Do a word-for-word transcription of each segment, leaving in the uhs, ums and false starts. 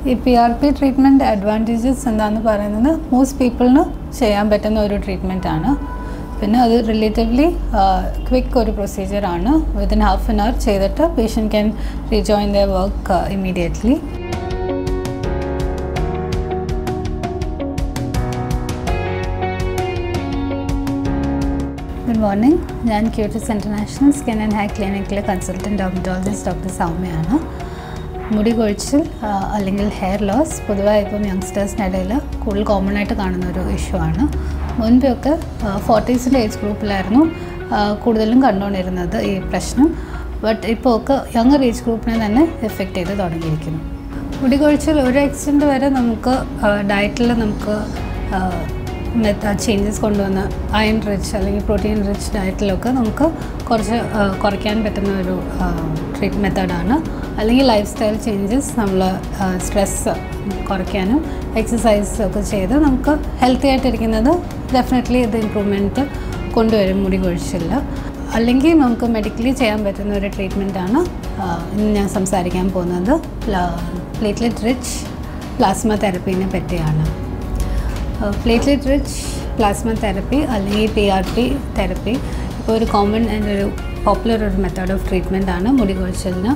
ഈ P R P treatment advantages എന്താണെന്ന് പറയുന്നത് മോസ്റ്റ് പീപ്പിളിന് ചെയ്യാൻ പറ്റുന്ന ഒരു ട്രീറ്റ്മെൻറ്റ് ആണ്. പിന്നെ അത് റിലേറ്റീവ്ലി ക്വിക്ക് ഒരു പ്രൊസീജിയറാണ്. വിത്തിൻ ഹാഫ് ആൻ അവർ ചെയ്തിട്ട് patient can rejoin their work immediately. Good morning. ഞാൻ Cutis international skin and hair ക്ലിനിക്കിലെ കൺസൾട്ടൻറ്റ് ഡെർമറ്റോളജിസ്റ്റ് ഡോക്ടർ സൗമ്യയാണ്. മുടി കൊഴിച്ചിൽ അല്ലെങ്കിൽ ഹെയർ ലോസ് പൊതുവായി ഇപ്പം യങ്സ്റ്റേഴ്സിൻ്റെ ഇടയിൽ കൂടുതൽ കോമൺ ആയിട്ട് കാണുന്ന ഒരു ഇഷ്യൂ ആണ്. മുൻപൊക്കെ ഫോർട്ടീസിൻ്റെ ഏജ് ഗ്രൂപ്പിലായിരുന്നു കൂടുതലും കണ്ടുകൊണ്ടിരുന്നത് ഈ പ്രശ്നം. ബട്ട് ഇപ്പോൾ ഒക്കെ യങ്ങർ ഏജ് ഗ്രൂപ്പിനെ തന്നെ എഫക്റ്റ് ചെയ്ത് തുടങ്ങിയിരിക്കുന്നു. മുടി കൊഴിച്ചിൽ ഒരു എക്സ്റ്റെൻറ്റ് വരെ നമുക്ക് ഡയറ്റിൽ നമുക്ക് ചേഞ്ചസ് കൊണ്ടുവന്ന് അയൺ റിച്ച് അല്ലെങ്കിൽ പ്രോട്ടീൻ റിച്ച് ഡയറ്റിലൊക്കെ നമുക്ക് കുറച്ച് കുറയ്ക്കാൻ പറ്റുന്ന ഒരു ട്രീറ്റ് മെത്തേഡാണ്. അല്ലെങ്കിൽ ലൈഫ് സ്റ്റൈൽ ചേഞ്ചസ് നമ്മൾ സ്ട്രെസ് കുറയ്ക്കാനും എക്സസൈസ് ഒക്കെ ചെയ്ത് നമുക്ക് ഹെൽത്തി ആയിട്ടിരിക്കുന്നത് ഡെഫിനറ്റ്ലി ഇത് ഇമ്പ്രൂവ്മെൻറ്റ് കൊണ്ടുവരും മുടി കൊഴിച്ചില്ല. അല്ലെങ്കിൽ നമുക്ക് മെഡിക്കലി ചെയ്യാൻ പറ്റുന്ന ഒരു ട്രീറ്റ്മെൻറ്റാണ് ഇന്ന് ഞാൻ സംസാരിക്കാൻ പോകുന്നത്. പ്ലേറ്റ്ലെറ്റ് റിച്ച് പ്ലാസ്മ തെറപ്പീനെ പറ്റിയാണ്. പ്ലേറ്റ്ലെറ്റ് റിച്ച് പ്ലാസ്മ തെറപ്പി അല്ലെങ്കിൽ പി ആർ പി തെറപ്പി ഇപ്പോൾ ഒരു കോമൺ ആൻഡ് ഒരു പോപ്പുലർ ഒരു മെത്തേഡ് ഓഫ് ട്രീറ്റ്മെൻ്റ് ആണ് മുടി കൊഴിച്ചിലിന്.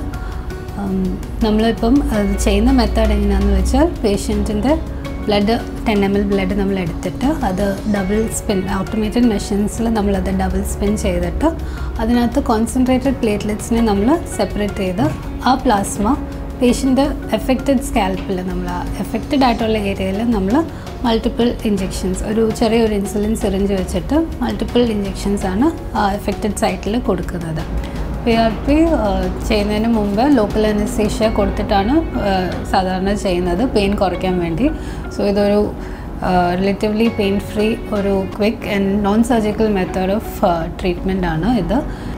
നമ്മളിപ്പം അത് ചെയ്യുന്ന മെത്തേഡ് എങ്ങനെയാണെന്ന് വെച്ചാൽ പേഷ്യൻറ്റിൻ്റെ blood ten M L blood നമ്മൾ എടുത്തിട്ട് അത് ഡബിൾ സ്പിൻ ഓട്ടോമേറ്റഡ് മെഷീൻസിൽ നമ്മളത് ഡബിൾ സ്പിൻ ചെയ്തിട്ട് അതിനകത്ത് കോൺസെൻട്രേറ്റഡ് പ്ലേറ്റ്ലെറ്റ്സിനെ നമ്മൾ സെപ്പറേറ്റ് ചെയ്ത് ആ പ്ലാസ്മ പേഷ്യൻ്റ് എഫക്റ്റഡ് സ്കാൽപ്പിൽ നമ്മൾ ആ എഫക്റ്റഡ് ആയിട്ടുള്ള ഏരിയയിൽ നമ്മൾ മൾട്ടിപ്പിൾ ഇഞ്ചെക്ഷൻസ് ഒരു ചെറിയൊരു ഇൻസുലിൻ സിറിഞ്ച് വെച്ചിട്ട് മൾട്ടിപ്പിൾ ഇഞ്ചെക്ഷൻസ് ആണ് ആ എഫക്റ്റഡ് സൈറ്റിൽ കൊടുക്കുന്നത്. പി ആർ പി ചെയ്യുന്നതിന് മുമ്പ് ലോക്കൽ അനസ്തീഷ്യ കൊടുത്തിട്ടാണ് സാധാരണ ചെയ്യുന്നത് പെയിൻ കുറയ്ക്കാൻ വേണ്ടി. സോ ഇതൊരു റിലേറ്റീവ്ലി പെയിൻ ഫ്രീ ഒരു quick and non surgical method of treatment ആണ് ഇത്.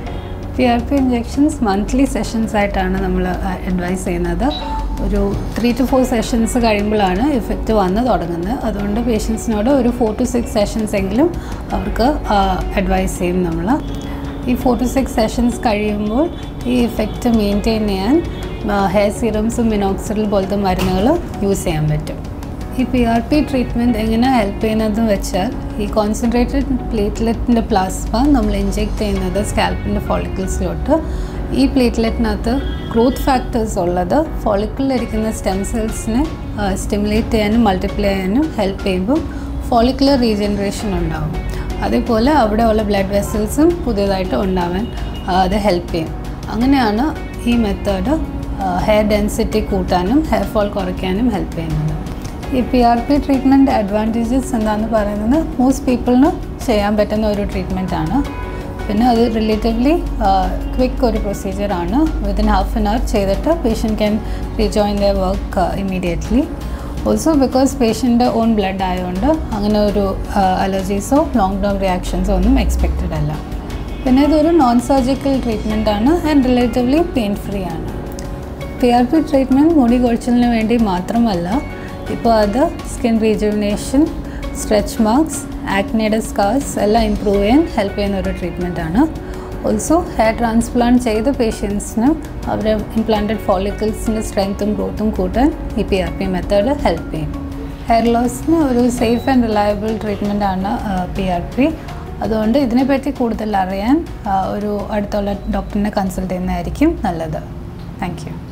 P R P injections monthly sessions ആയിട്ടാണ് നമ്മൾ അഡ്വൈസ് ചെയ്യുന്നത്. ഒരു ത്രീ ടു ഫോർ സെഷൻസ് കഴിയുമ്പോഴാണ് ഇഫക്റ്റ് വന്ന് തുടങ്ങുന്നത്. അതുകൊണ്ട് പേഷ്യൻസിനോട് ഒരു ഫോർ ടു സിക്സ് സെഷൻസ് എങ്കിലും അവർക്ക് അഡ്വൈസ് ചെയ്യും നമ്മൾ. ഈ ഫോർ ടു സിക്സ് സെഷൻസ് കഴിയുമ്പോൾ ഈ ഇഫക്റ്റ് മെയിൻറ്റെയിൻ ചെയ്യാൻ ഹെയർ സീറംസും മിനോക്സിഡിൽ പോലത്തെ മരുന്നുകൾ യൂസ് ചെയ്യാൻ പറ്റും. ഈ പി ആർ പി ട്രീറ്റ്മെൻറ്റ് എങ്ങനെ ഹെൽപ്പ് ചെയ്യുന്നതെന്ന് വെച്ചാൽ ഈ കോൺസെൻട്രേറ്റഡ് പ്ലേറ്റ്ലെറ്റിൻ്റെ പ്ലാസ്മ നമ്മൾ ഇഞ്ചെക്ട് ചെയ്യുന്നത് സ്കാൽപ്പിൻ്റെ ഫോളിക്കിൾസിലോട്ട്. ഈ പ്ലേറ്റ്ലെറ്റിനകത്ത് ഗ്രോത്ത് ഫാക്ടേഴ്സ് ഉള്ളത് ഫോളിക്കിളിലിരിക്കുന്ന സ്റ്റെം സെൽസിനെ സ്റ്റിമുലേറ്റ് ചെയ്യാനും മൾട്ടിപ്ലൈ ചെയ്യാനും ഹെൽപ്പ് ചെയ്യുമ്പോൾ ഫോളിക്കുലർ റീജനറേഷൻ ഉണ്ടാകും. അതേപോലെ അവിടെയുള്ള ബ്ലഡ് വെസൽസും പുതിയതായിട്ട് ഉണ്ടാവാൻ അത് ഹെൽപ്പ് ചെയ്യും. അങ്ങനെയാണ് ഈ മെത്തേഡ് ഹെയർ ഡെൻസിറ്റി കൂട്ടാനും ഹെയർ ഫോൾ കുറയ്ക്കാനും ഹെൽപ്പ് ചെയ്യുന്നത്. ഈ P R P treatment advantages എന്താണെന്ന് പറയുന്നത് മോസ്റ്റ് പീപ്പിളിന് ചെയ്യാൻ പറ്റുന്ന ഒരു ട്രീറ്റ്മെൻറ്റാണ്. പിന്നെ അത് റിലേറ്റീവ്ലി ക്വിക്ക് ഒരു പ്രൊസീജിയറാണ്. വിത്തിൻ ഹാഫ് ആൻ അവർ ചെയ്തിട്ട് patient can rejoin their work immediately. Also because പേഷ്യൻ്റെ ഓൺ ബ്ലഡ് ആയതുകൊണ്ട് അങ്ങനെ ഒരു അലർജീസോ ലോങ് ടേം റിയാക്ഷൻസോ ഒന്നും എക്സ്പെക്റ്റഡ് അല്ല. പിന്നെ ഇതൊരു നോൺ സർജിക്കൽ ട്രീറ്റ്മെൻ്റ് ആണ് ആൻഡ് റിലേറ്റീവ്ലി പെയിൻ ഫ്രീ ആണ്. പി ആർ പി ട്രീറ്റ്മെൻറ്റ് മുടി കൊഴിച്ചിലിന് വേണ്ടി മാത്രമല്ല, ഇപ്പോൾ അത് സ്കിൻ റീജുവിനേഷൻ, സ്ട്രെച്ച് മാർക്സ്, ആക്നെയുടെ സ്കാർസ് എല്ലാം ഇമ്പ്രൂവ് ചെയ്യാൻ ഹെൽപ്പ് ചെയ്യുന്ന ഒരു ട്രീറ്റ്മെൻറ്റാണ്. ഓൾസോ ഹെയർ ട്രാൻസ്പ്ലാന്റ് ചെയ്ത പേഷ്യൻസിന് അവരുടെ ഇംപ്ലാന്റഡ് ഫോളിക്കിൾസിൻ്റെ സ്ട്രെങ്ത്തും ഗ്രോത്തും കൂട്ടാൻ ഈ P R P method help ചെയ്യും. ഹെയർ ലോസിന് ഒരു സേഫ് ആൻഡ് റിലയബിൾ ട്രീറ്റ്മെൻറ്റാണ് പി ആർ പി. അതുകൊണ്ട് ഇതിനെപ്പറ്റി കൂടുതൽ അറിയാൻ ഒരു അടുത്തുള്ള ഡോക്ടറിനെ കൺസൾട്ട് ചെയ്യുന്നതായിരിക്കും നല്ലത്. Thank U.